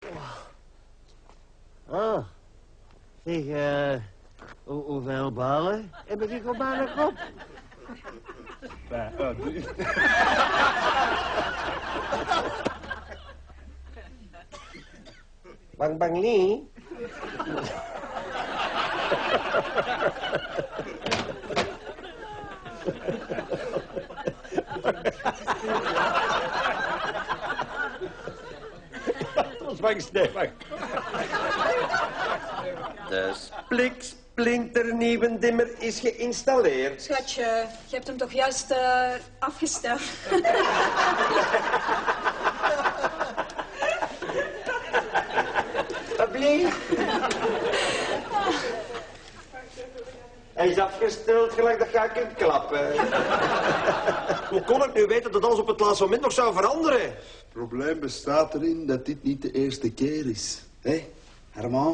Oh. Zeg, hoeveel ballen heb ik op mijn kop? Bang bang Lee. De spliksplinternieuwe dimmer is geïnstalleerd. Schatje, je hebt hem toch juist afgesteld? Alsjeblieft. Hij is afgesteld, gelijk dat je kunt klappen. Hoe kon ik nu weten dat alles op het laatste moment nog zou veranderen? Het probleem bestaat erin dat dit niet de eerste keer is. Hé, Herman?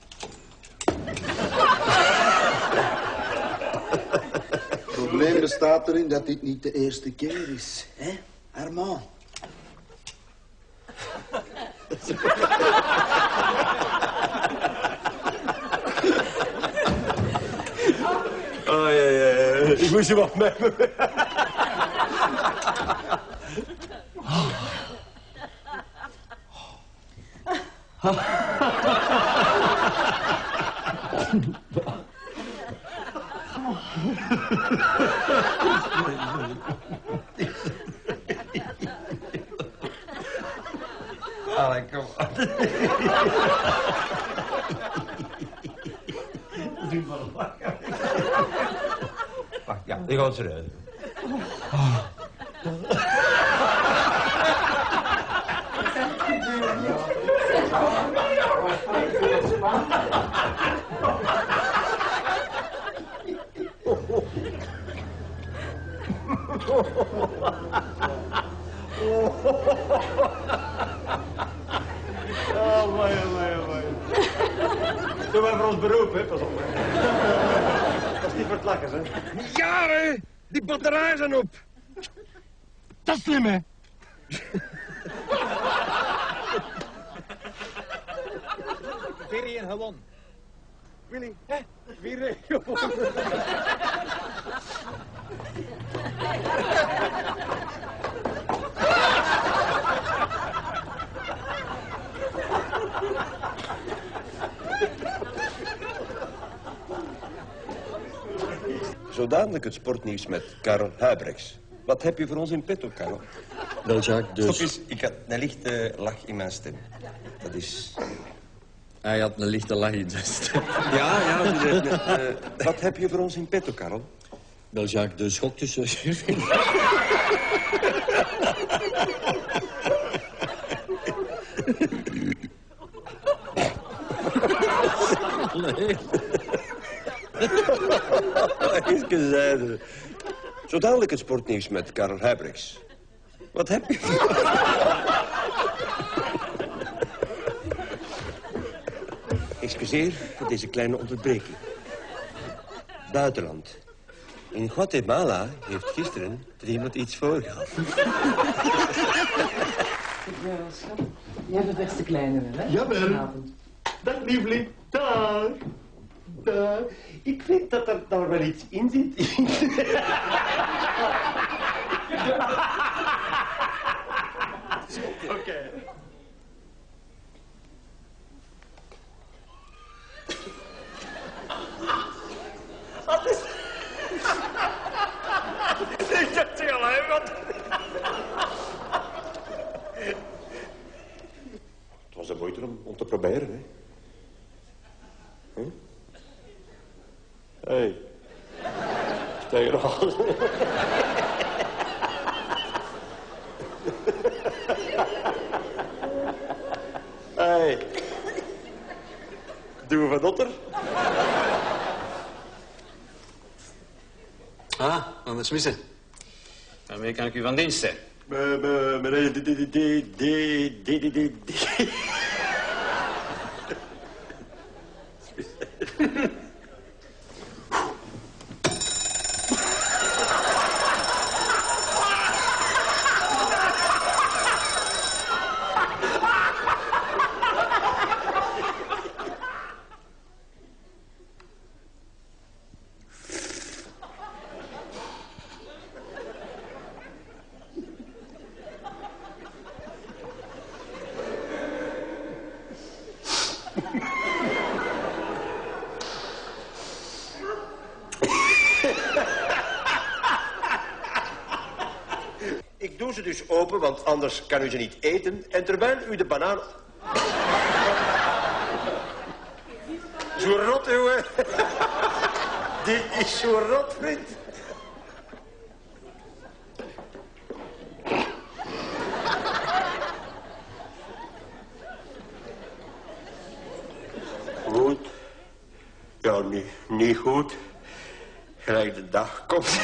Het probleem bestaat erin dat dit niet de eerste keer is. Hé, Herman? Oh, ja. Ik moest je wat met me. Allee, kom aan. Doe maar lachen. Wacht, ja, die gaan ze eruit. Oh, mooi. Doe maar voor ons beroep, hè, pas op. Dat is niet voor het lachen, hè. Jaren! Die batterijen zijn op. Dat is slim, hè? Weer gewoon. Willy, hè? Weer gewoon. Zo dadelijk het sportnieuws met Karel Huibrechts. Wat heb je voor ons in petto, Karel? Wel, Jacques, dus... Stop eens, ik had een lichte lach in mijn stem. Dat is... Hij had een lichte lach in zijn stem. Ja, wat heb je voor ons in petto, Karel? Wel, Jacques, de schok tussen... Nee. Eens gezegd. Zo dadelijk het sportnieuws met Karel Huibrechts. Wat heb je? Excuseer voor deze kleine onderbreking. Buitenland. In Guatemala heeft gisteren er iemand iets voorgehad. Schat, jij ververst de kleinere, hè? Jawel. Vanavond. Dag, lieveling. Dag. Dag. Ik vind dat er daar wel iets in zit. Oké. Wat is... Ik heb het alleen wat... Het was een moeite om te proberen, hè. Hé. Tegen nog alles. Hé. Doen we van Otter? Ah, anders missen. Daarmee kan ik u van dienst zijn. Ik doe ze dus open, want anders kan u ze niet eten. En terwijl u de banaan... Zo rot, jongen. Dit is zo rot, vriend. Goed. Ja, niet goed. Gelijk de dag komt.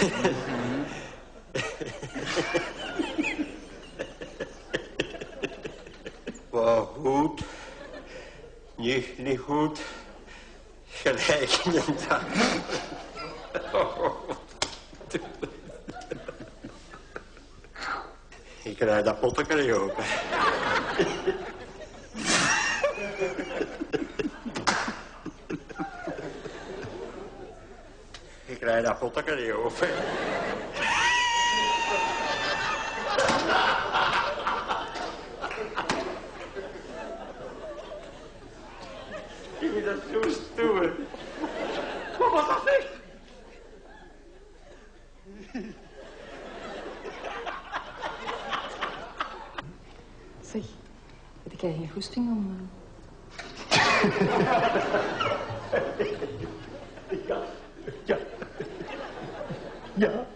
Maar goed. Niet goed. Gelijk in de dag. Ik krijg dat potje open. Ik krijg dat potje open. Ik vind dat zo stoer. Wat was dat niet? Zeg, heb jij geen goesting om... Ja.